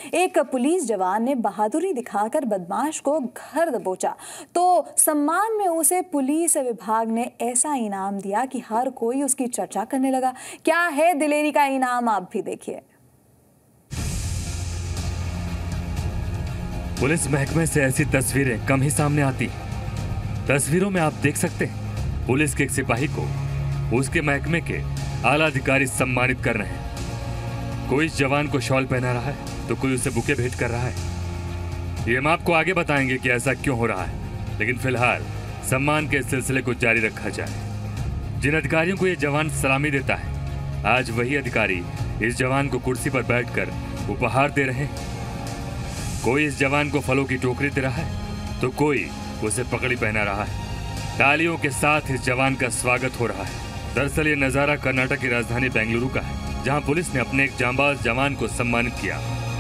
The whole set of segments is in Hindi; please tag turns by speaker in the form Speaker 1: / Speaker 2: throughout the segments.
Speaker 1: एक पुलिस जवान ने बहादुरी दिखाकर बदमाश को घर दबोचा तो सम्मान में उसे पुलिस विभाग ने ऐसा इनाम दिया कि हर कोई उसकी चर्चा करने लगा। क्या है दिलेरी का इनाम, आप भी देखिए।
Speaker 2: पुलिस महकमे से ऐसी तस्वीरें कम ही सामने आती। तस्वीरों में आप देख सकते हैं पुलिस के एक सिपाही को उसके महकमे के आला अधिकारी सम्मानित कर रहे हैं। कोई इस जवान को शॉल पहना रहा है तो कोई उसे बुके भेंट कर रहा है। ये हम आपको आगे बताएंगे कि ऐसा क्यों हो रहा है, लेकिन फिलहाल सम्मान के सिलसिले को जारी रखा जाए। जिन अधिकारियों को ये जवान सलामी देता है, आज वही अधिकारी इस जवान को कुर्सी पर बैठकर उपहार दे रहे हैं। कोई इस जवान को फलों की टोकरी दे रहा है तो कोई उसे पगड़ी पहना रहा है। तालियों के साथ इस जवान का स्वागत हो रहा है। दरअसल ये नजारा कर्नाटक की राजधानी बेंगलुरु का है, जहां पुलिस ने अपने एक जांबाज जवान को सम्मानित किया।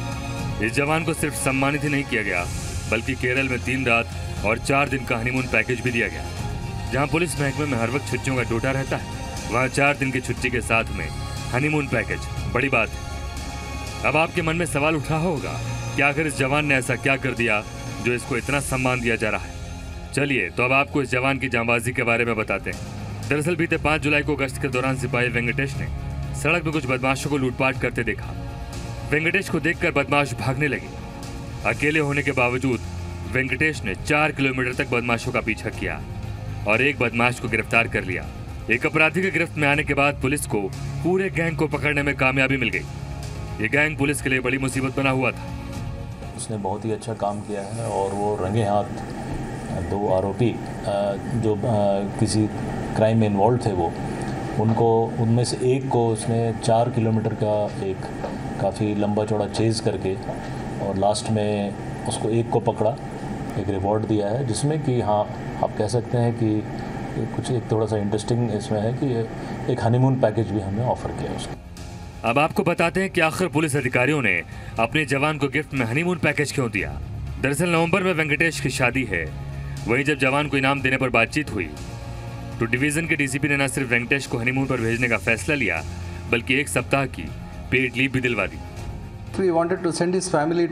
Speaker 2: इस जवान को सिर्फ सम्मानित ही नहीं किया गया, बल्कि केरल में 3 रात और 4 दिन का हनीमून पैकेज भी दिया गया। जहां पुलिस महकमे में हर वक्त छुट्टियों का टोटा रहता है, वहां 4 दिन की छुट्टी के साथ में हनीमून पैकेज बड़ी बात है। अब आपके मन में सवाल उठ रहा होगा कि आखिर इस जवान ने ऐसा क्या कर दिया जो इसको इतना सम्मान दिया जा रहा है। चलिए तो अब आपको इस जवान की जांबाजी के बारे में बताते हैं। दरअसल बीते 5 जुलाई को गश्त के दौरान सिपाही वेंकटेश ने सड़क में कुछ बदमाशों को लूटपाट करते देखा। वेंकटेश को देखकर बदमाश भागने लगे। अकेले होने के बावजूद वेंकटेश ने 4 किलोमीटर तक बदमाशों का पीछा किया और एक बदमाश को गिरफ्तार कर लिया। एक अपराधी के गिरफ्त में आने के बाद पुलिस को पूरे गैंग को पकड़ने में कामयाबी मिल गई। ये गैंग पुलिस के लिए बड़ी मुसीबत बना हुआ था।
Speaker 3: उसने बहुत ही अच्छा काम किया है और वो रंगे हाथ 2 आरोपी जो किसी क्राइम में इन्वॉल्व थे, वो उनको उनमें से एक को उसने 4 किलोमीटर का एक काफ़ी लंबा चौड़ा चेज़ करके और लास्ट में उसको एक को पकड़ा, एक रिवॉर्ड दिया है, जिसमें कि हाँ आप कह सकते हैं कि कुछ एक थोड़ा सा इंटरेस्टिंग इसमें है कि एक हनीमून पैकेज भी हमने ऑफ़र किया उसको।
Speaker 2: अब आपको बताते हैं कि आखिर पुलिस अधिकारियों ने अपने जवान को गिफ्ट में हनीमून पैकेज क्यों दिया। दरअसल नवंबर में वेंकटेश की शादी है। वहीं जब जवान को इनाम देने पर बातचीत हुई तो डिवीजन के डीसीपी ने न सिर्फ वेंकटेश को हनीमून पर भेजने का फैसला लिया, बल्कि 1 सप्ताह की पेड लीव भी दिलवा दी।
Speaker 4: We wanted to send his family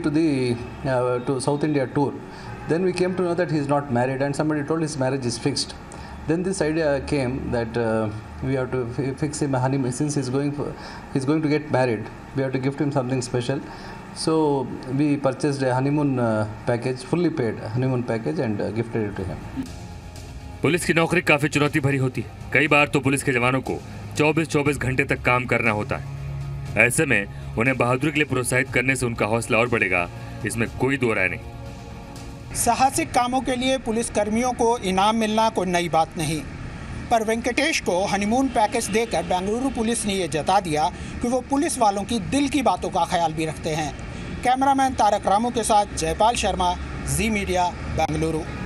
Speaker 4: to South India tour. Then we came to know that he is not married, and somebody told his marriage is fixed. Then this idea came that we have to fix him a honeymoon. Since he's going to get married, we have to gift him something special. So we purchased a honeymoon package, fully paid honeymoon package, and gifted it to him.
Speaker 2: Police की नौकरी काफी चुनौती भरी होती है। कई बार तो पुलिस के जवानों को 24-24 घंटे तक काम करना होता है। ऐसे में उन्हें बहादुरी के लिए प्रोत्साहित करने से उनका हौसला और बढ़ेगा, इसमें कोई दो राय नहीं।
Speaker 5: साहसिक कामों के लिए पुलिस कर्मियों को इनाम मिलना कोई नई बात नहीं, पर वेंकटेश को हनीमून पैकेज देकर बेंगलुरु पुलिस ने ये जता दिया कि वो पुलिस वालों की दिल की बातों का ख्याल भी रखते हैं। कैमरामैन तारक रामू के साथ जयपाल शर्मा, जी मीडिया, बेंगलुरु।